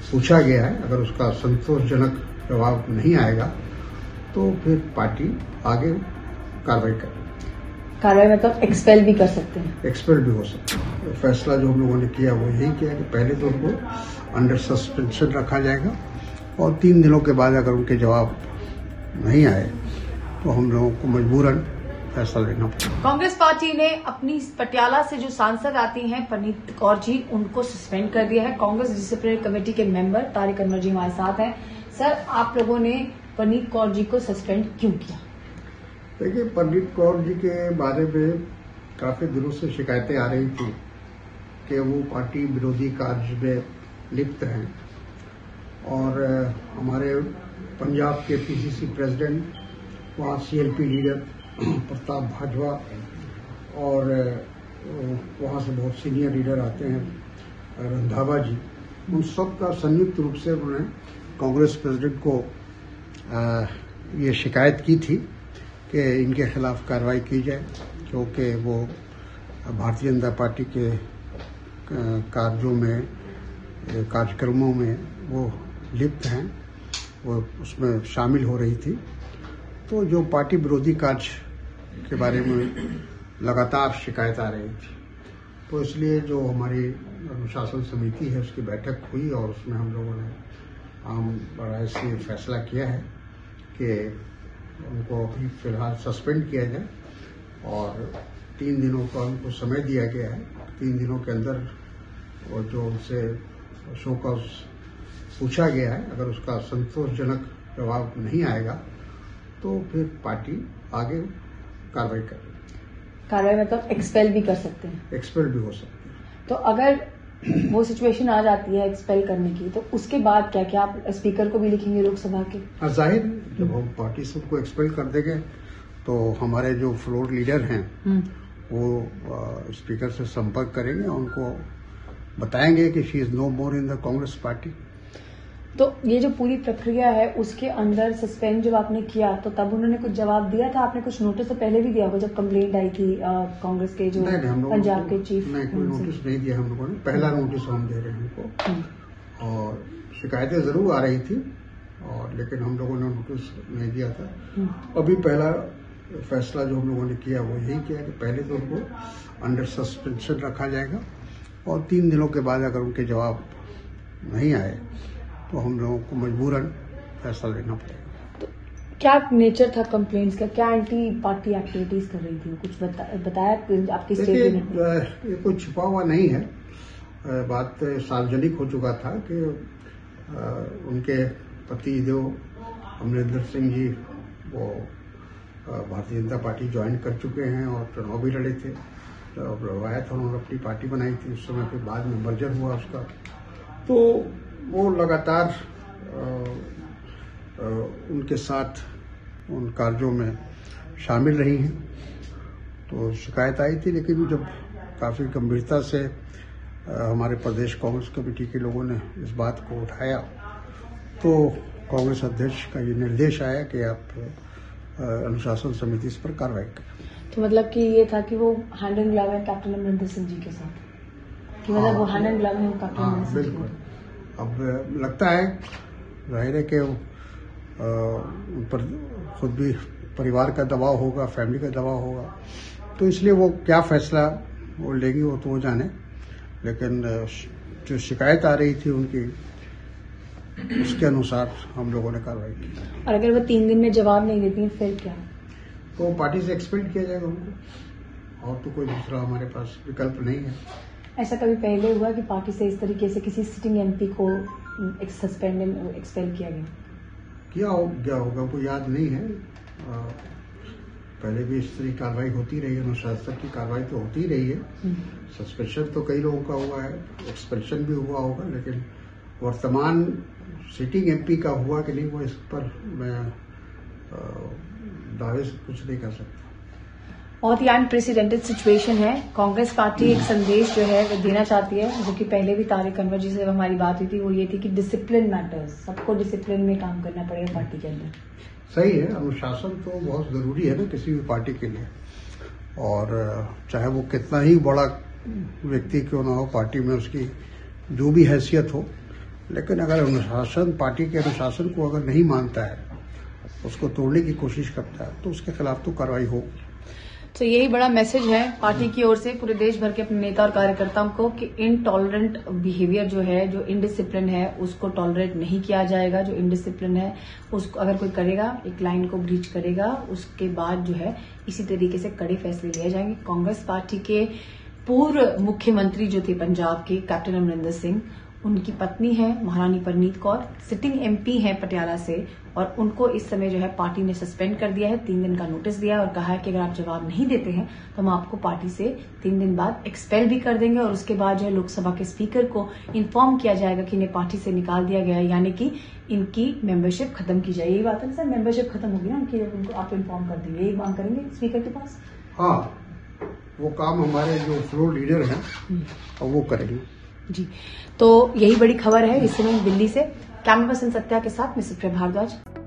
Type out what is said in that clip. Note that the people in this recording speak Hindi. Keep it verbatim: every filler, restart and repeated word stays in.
पूछा गया है। अगर उसका संतोषजनक जवाब नहीं आएगा तो फिर पार्टी आगे कार्रवाई करेगी। कार्रवाई मतलब एक्सपेल भी कर सकते हैं? एक्सपेल भी हो सकता है। फैसला जो हम लोगों ने किया वो यही किया कि पहले तो उनको अंडर सस्पेंशन रखा जाएगा और तीन दिनों के बाद अगर उनके जवाब नहीं आए तो हम लोगों को मजबूरन फैसला लेना पड़ेगा। कांग्रेस पार्टी ने अपनी पटियाला से जो सांसद आती हैं पनीत कौर जी, उनको सस्पेंड कर दिया है। कांग्रेस डिसिप्लिनरी कमेटी के मेंबर तारिक अनवर जी हमारे साथ हैं। सर, आप लोगों ने पनीत कौर जी को सस्पेंड क्यों किया? देखिए, पनीत कौर जी के बारे में काफी दिनों से शिकायतें आ रही थी कि वो पार्टी विरोधी कार्य में लिप्त हैं और हमारे पंजाब के पीसीसी प्रेसिडेंट, वहाँ सीएलपी लीडर प्रताप भाजपा और वहाँ से बहुत सीनियर लीडर आते हैं रंधावा जी, उन सब का संयुक्त रूप से उन्होंने कांग्रेस प्रेसिडेंट को आ, ये शिकायत की थी कि इनके खिलाफ कार्रवाई की जाए, क्योंकि वो भारतीय जनता पार्टी के कार्यों में, कार्यक्रमों में वो लिप्त हैं, वो उसमें शामिल हो रही थी। तो जो पार्टी विरोधी कार्य के बारे में लगातार शिकायत आ रही थी, तो इसलिए जो हमारी अनुशासन समिति है उसकी बैठक हुई और उसमें हम लोगों ने आम राय से फैसला किया है कि उनको अभी फिलहाल सस्पेंड किया जाए और तीन दिनों का उनको समय दिया गया है। तीन दिनों के अंदर और जो उनसे शो कॉज पूछा गया है, अगर उसका संतोषजनक जवाब नहीं आएगा तो फिर पार्टी आगे कार्रवाई करेगी। कार्रवाई मतलब एक्सपेल भी कर सकते हैं? एक्सपेल भी हो सकते हैं। तो अगर वो सिचुएशन आ जाती है एक्सपेल करने की, तो उसके बाद क्या क्या आप स्पीकर को भी लिखेंगे लोकसभा के? हाँ, जाहिर है, जब हम पार्टी से उनको एक्सपेल कर देंगे तो हमारे जो फ्लोर लीडर हैं वो स्पीकर से संपर्क करेंगे, उनको बताएंगे कि she is no more in the Congress party. तो ये जो पूरी प्रक्रिया है उसके अंदर सस्पेंड जब आपने किया तो तब उन्होंने कुछ जवाब दिया था? आपने कुछ नोटिस तो पहले भी दिया होगा जब कंप्लेंट आई थी कांग्रेस के जो पंजाब के चीफ? नहीं, कोई नोटिस नहीं दिया हम लोगों ने। पहला नोटिस हम दे रहे हैं उनको और शिकायतें जरूर आ रही थी और लेकिन हम लोगों ने नोटिस नहीं दिया था। अभी पहला फैसला जो हम लोगों ने किया वो यही किया कि पहले तो उनको अंडर सस्पेंशन रखा जाएगा और तीन दिनों के बाद अगर उनके जवाब नहीं आए तो हम लोगों को मजबूरन फैसला लेना पड़ेगा। तो क्या नेचर था कंप्लेंट्स का? क्या एंटी पार्टी एक्टिविटीज कर रही थी? कुछ बता, बताया आपकी स्टेटमेंट में? ये कोई छुपा हुआ नहीं है, बात सार्वजनिक हो चुका था कि उनके पति जो अमरिंदर सिंह जी वो भारतीय जनता पार्टी ज्वाइन कर चुके हैं और चुनाव भी लड़े थे। जब लड़वाया था उन्होंने अपनी पार्टी बनाई थी, उस समय फिर बाद में मर्जर हुआ उसका, तो वो लगातार आ, आ, उनके साथ उन कार्यों में शामिल रही हैं। तो शिकायत आई थी, लेकिन जब काफ़ी गंभीरता से आ, हमारे प्रदेश कांग्रेस कमेटी के लोगों ने इस बात को उठाया तो कांग्रेस अध्यक्ष का ये निर्देश आया कि आप अनुशासन समिति इस पर कार्रवाई करें। तो मतलब कि ये था कि वो हैंड एंड ग्लव है कैप्टन अमरिंदर सिंह जी के साथ, कि मतलब वो हैंड एंड ग्लव है कैप्टन अमरिंदर सिंह जी। बिल्कुल। अब लगता है, जाहिर है कि उन पर खुद भी परिवार का दबाव होगा, फैमिली का दबाव होगा, तो इसलिए वो क्या फैसला वो लेगी वो तो वो जाने, लेकिन जो शिकायत आ रही थी उनकी उसके अनुसार हम लोगों ने कार्रवाई की। और अगर वो तीन दिन में जवाब नहीं देती है फिर क्या? तो पार्टी से एक्सपेल किया जाएगा उनको, और तो कोई दूसरा हमारे पास विकल्प नहीं है। ऐसा कभी पहले हुआ कि पार्टी से इस तरीके से किसी सिटिंग एमपी को सस्पेंड एक्सपेल किया गया? क्या हो गया होगा वो याद नहीं है। आ, पहले भी इस तरह कार्रवाई होती रही है, अनुशासन की कार्रवाई तो होती रही है। सस्पेंशन तो कई लोगों का हुआ है, एक्सपेल्शन भी हुआ होगा, लेकिन वर्तमान सिटिंग एमपी का हुआ कि नहीं वो इस पर मैं दावे से कुछ नहीं कर सकता। बहुत ही अनप्रेसिडेंटेड सिचुएशन है। कांग्रेस पार्टी एक संदेश जो है वो देना चाहती है, जो कि पहले भी तारिक अनवर जी से हमारी बात हुई थी, वो ये थी कि डिसिप्लिन मैटर्स, सबको डिसिप्लिन में काम करना पड़ेगा पार्टी के अंदर। सही है, अनुशासन तो बहुत जरूरी है ना किसी भी पार्टी के लिए, और चाहे वो कितना ही बड़ा व्यक्ति क्यों ना हो, पार्टी में उसकी जो भी हैसियत हो, लेकिन अगर अनुशासन, पार्टी के अनुशासन को अगर नहीं मानता है, उसको तोड़ने की कोशिश करता है, तो उसके खिलाफ तो कार्रवाई हो। तो यही बड़ा मैसेज है पार्टी की ओर से पूरे देश भर के अपने नेता और कार्यकर्ताओं को कि इनटॉलरेंट बिहेवियर जो है, जो इनडिसिप्लिन है, उसको टॉलरेट नहीं किया जाएगा। जो इनडिसिप्लिन है उसको अगर कोई करेगा, एक लाइन को ब्रीच करेगा, उसके बाद जो है इसी तरीके से कड़े फैसले लिए जाएंगे। कांग्रेस पार्टी के पूर्व मुख्यमंत्री जो थे पंजाब के, कैप्टन अमरिंदर सिंह, उनकी पत्नी है महारानी परनीत कौर, सिटिंग एमपी हैं पटियाला से, और उनको इस समय जो है पार्टी ने सस्पेंड कर दिया है। तीन दिन का नोटिस दिया है और कहा है कि अगर आप जवाब नहीं देते हैं तो हम आपको पार्टी से तीन दिन बाद एक्सपेल भी कर देंगे, और उसके बाद जो है लोकसभा के स्पीकर को इन्फॉर्म किया जाएगा कि इन्हें पार्टी से निकाल दिया गया है, यानी कि इनकी मेंबरशिप खत्म की जाए। यही बात है ना सर, मेंबरशिप खत्म होगी ना उनकी, उनको आप इन्फॉर्म कर देंगे, यही मांग करेंगे स्पीकर के पास? हाँ, वो काम हमारे जो फ्लोर लीडर हैं वो करेंगे जी। तो यही बड़ी खबर है इस समय दिल्ली से। कैमरा पर्सन सत्या के साथ मिस्टर भारद्वाज।